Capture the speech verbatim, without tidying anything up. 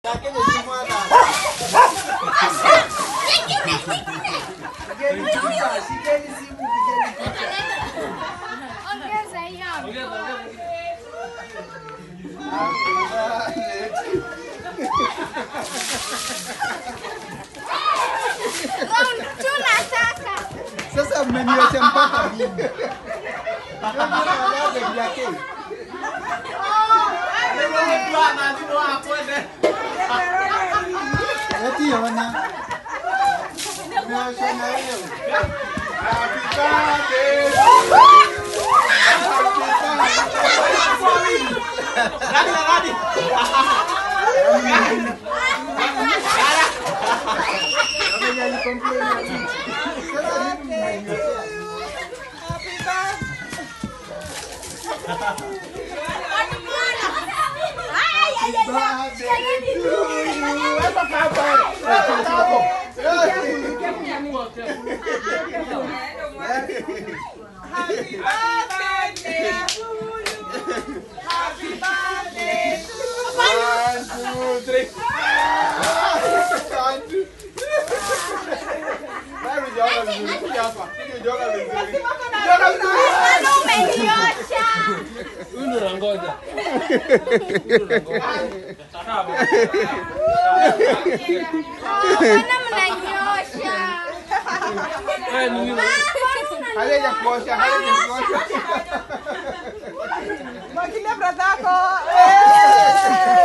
Sasa mmeniacha mpaka mimi. Eti ona. Niacha na leo. Happy birthday. Radi radi. Happy birthday. One, two, three. Mami joga vizuri hapa. Joga vizuri. Joga vizuri. Umeniosha. Huyu nangoja. Mbona mnanyosha? Wewe ni nini? Haja kuosha, haja kuosha. Makile brother ko. Eh!